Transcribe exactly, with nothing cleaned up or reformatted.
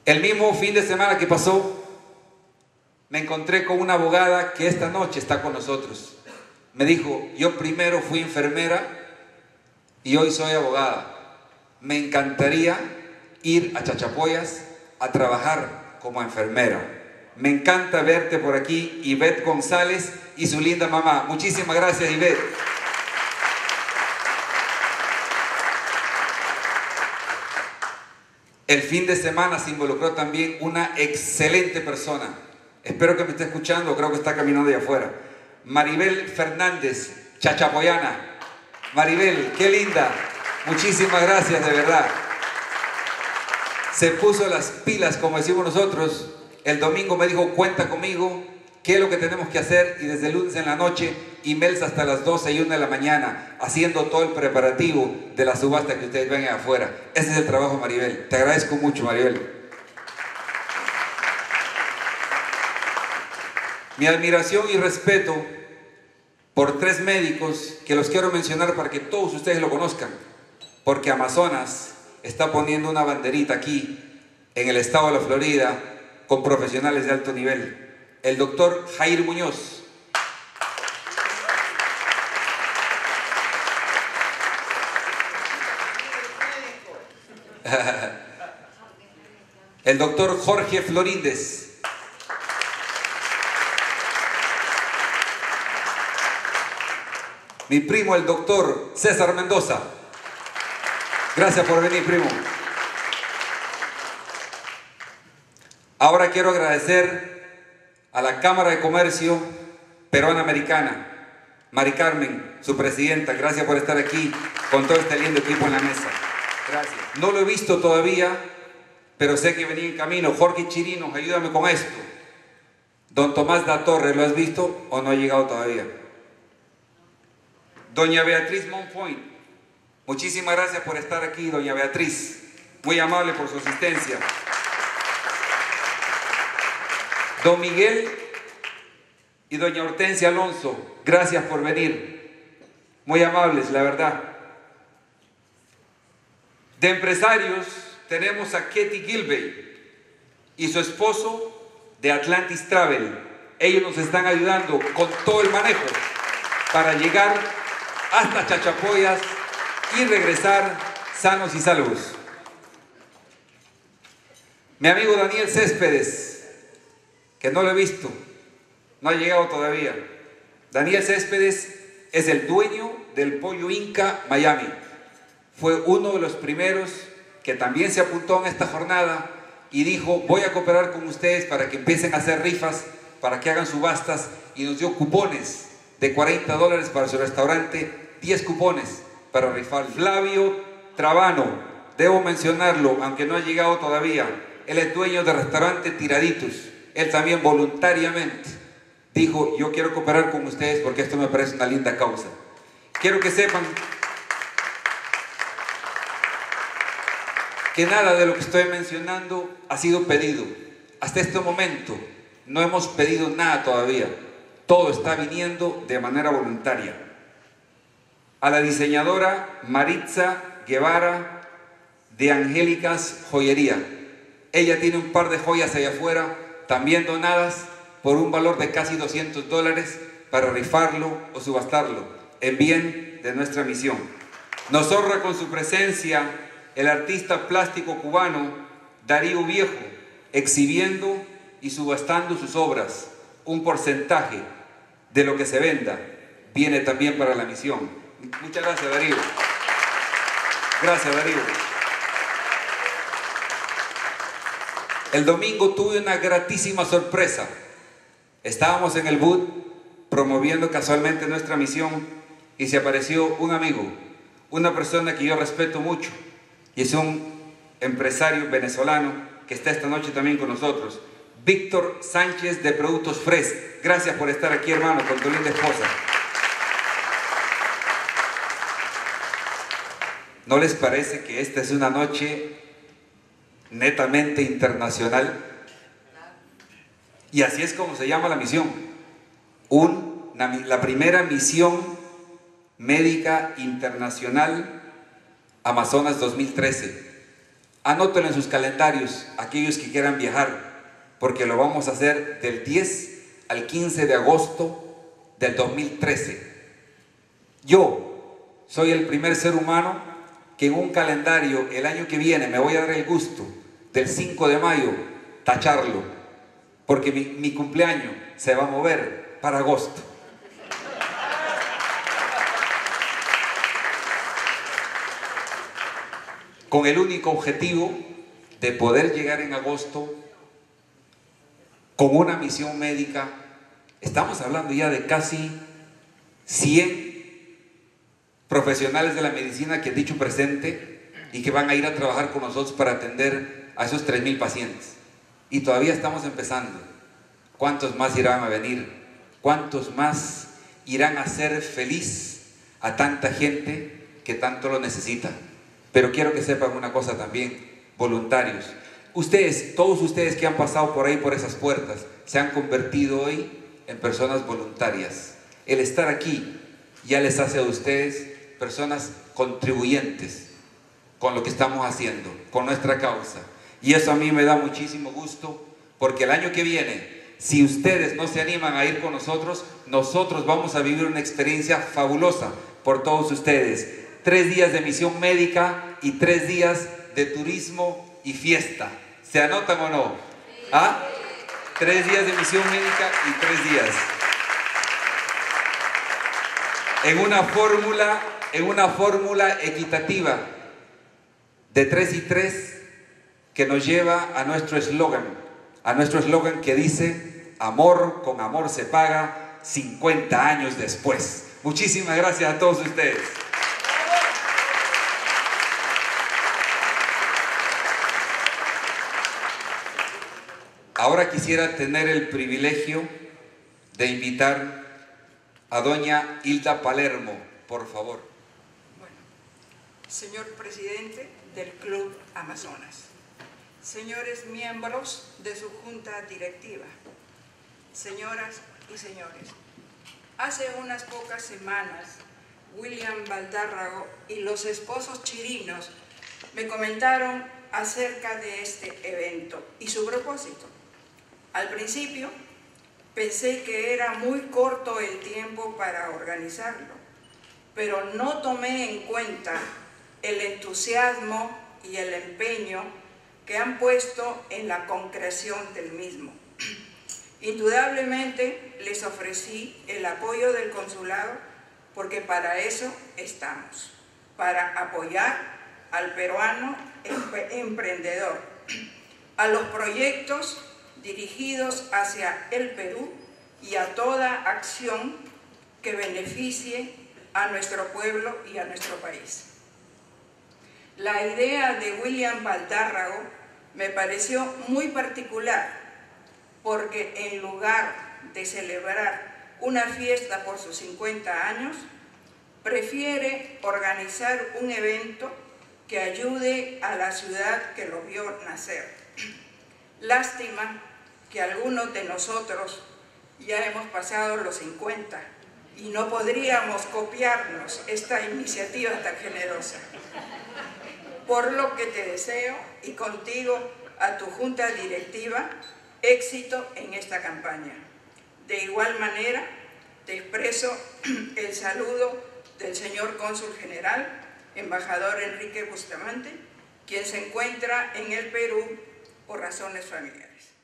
El mismo fin de semana que pasó, me encontré con una abogada que esta noche está con nosotros. Me dijo, yo primero fui enfermera y hoy soy abogada. Me encantaría ir a Chachapoyas a trabajar como enfermera. Me encanta verte por aquí, Ivette González y su linda mamá. Muchísimas gracias, Ivette. El fin de semana se involucró también una excelente persona. Espero que me esté escuchando, creo que está caminando allá afuera. Maribel Fernández, chachapoyana. Maribel, qué linda. Muchísimas gracias, de verdad. Se puso las pilas, como decimos nosotros. El domingo me dijo, cuenta conmigo, qué es lo que tenemos que hacer. Y desde el lunes en la noche, emails hasta las doce y una de la mañana, haciendo todo el preparativo de la subasta que ustedes ven allá afuera. Ese es el trabajo, Maribel. Te agradezco mucho, Maribel. Mi admiración y respeto por tres médicos que los quiero mencionar para que todos ustedes lo conozcan, porque Amazonas está poniendo una banderita aquí en el estado de la Florida con profesionales de alto nivel. El doctor Jair Muñoz, el doctor Jorge Floríndez, mi primo el doctor César Mendoza. Gracias por venir, primo. Ahora quiero agradecer a la Cámara de Comercio Peruana-Americana, Mari Carmen, su presidenta. Gracias por estar aquí con todo este lindo equipo en la mesa. Gracias. No lo he visto todavía, pero sé que venía en camino. Jorge Chirinos, ayúdame con esto. Don Tomás da Torre, ¿lo has visto o no ha llegado todavía? Doña Beatriz Monpoint, muchísimas gracias por estar aquí, doña Beatriz. Muy amable por su asistencia. Don Miguel y doña Hortensia Alonso, gracias por venir. Muy amables, la verdad. De empresarios tenemos a Ketty Gilbey y su esposo de Atlantis Travel. Ellos nos están ayudando con todo el manejo para llegar hasta Chachapoyas y regresar sanos y salvos. Mi amigo Daniel Céspedes, que no lo he visto, no ha llegado todavía. Daniel Céspedes es el dueño del Pollo Inca Miami. Fue uno de los primeros que también se apuntó en esta jornada y dijo, voy a cooperar con ustedes para que empiecen a hacer rifas, para que hagan subastas, y nos dio cupones de cuarenta dólares para su restaurante, diez cupones para rifar. Flavio Trabano, debo mencionarlo, aunque no ha llegado todavía. Él es dueño del restaurante Tiraditos. Él también voluntariamente dijo, yo quiero cooperar con ustedes porque esto me parece una linda causa. Quiero que sepan que nada de lo que estoy mencionando ha sido pedido. Hasta este momento no hemos pedido nada todavía. Todo está viniendo de manera voluntaria. A la diseñadora Maritza Guevara de Angélicas Joyería. Ella tiene un par de joyas allá afuera, también donadas por un valor de casi doscientos dólares para rifarlo o subastarlo en bien de nuestra misión. Nos honra con su presencia el artista plástico cubano Darío Viejo, exhibiendo y subastando sus obras. Un porcentaje de lo que se venda viene también para la misión. Muchas gracias, Darío. Gracias, Darío. El domingo tuve una gratísima sorpresa. Estábamos en el booth promoviendo casualmente nuestra misión y se apareció un amigo, una persona que yo respeto mucho y es un empresario venezolano que está esta noche también con nosotros, Víctor Sánchez de Productos Fresh. Gracias por estar aquí, hermano, con tu linda esposa. ¿No les parece que esta es una noche netamente internacional? Y así es como se llama la misión. Un, la primera misión médica internacional Amazonas dos mil trece. Anótenlo en sus calendarios, aquellos que quieran viajar, porque lo vamos a hacer del diez al quince de agosto del dos mil trece. Yo soy el primer ser humano que en un calendario el año que viene me voy a dar el gusto del cinco de mayo tacharlo, porque mi, mi cumpleaños se va a mover para agosto. Con el único objetivo de poder llegar en agosto con una misión médica. Estamos hablando ya de casi cien profesionales de la medicina que han dicho presente y que van a ir a trabajar con nosotros para atender a esos tres mil pacientes. Y todavía estamos empezando. ¿Cuántos más irán a venir? ¿Cuántos más irán a hacer feliz a tanta gente que tanto lo necesita? Pero quiero que sepan una cosa también, voluntarios. Ustedes, todos ustedes que han pasado por ahí, por esas puertas, se han convertido hoy en personas voluntarias. El estar aquí ya les hace a ustedes personas contribuyentes con lo que estamos haciendo, con nuestra causa. Y eso a mí me da muchísimo gusto, porque el año que viene, si ustedes no se animan a ir con nosotros, nosotros vamos a vivir una experiencia fabulosa por todos ustedes. Tres días de misión médica y tres días de turismo y fiesta. ¿Se anotan o no? ¿Ah? Tres días de misión médica y tres días. En una fórmula, en una fórmula equitativa de tres y tres que nos lleva a nuestro eslogan, a nuestro eslogan que dice: amor con amor se paga cincuenta años después. Muchísimas gracias a todos ustedes. Ahora quisiera tener el privilegio de invitar a doña Hilda Palermo, por favor. Bueno, señor presidente del Club Amazonas, señores miembros de su junta directiva, señoras y señores, hace unas pocas semanas William Valdárrago y los esposos chirinos me comentaron acerca de este evento y su propósito. Al principio pensé que era muy corto el tiempo para organizarlo, pero no tomé en cuenta el entusiasmo y el empeño que han puesto en la concreción del mismo. Indudablemente les ofrecí el apoyo del consulado, porque para eso estamos, para apoyar al peruano emprendedor, a los proyectos dirigidos hacia el Perú y a toda acción que beneficie a nuestro pueblo y a nuestro país. La idea de William Valdárrago me pareció muy particular, porque en lugar de celebrar una fiesta por sus cincuenta años, prefiere organizar un evento que ayude a la ciudad que lo vio nacer. Lástima que algunos de nosotros ya hemos pasado los cincuenta y no podríamos copiarnos esta iniciativa tan generosa. Por lo que te deseo, y contigo a tu junta directiva, éxito en esta campaña. De igual manera, te expreso el saludo del señor cónsul general, embajador Enrique Bustamante, quien se encuentra en el Perú por razones familiares.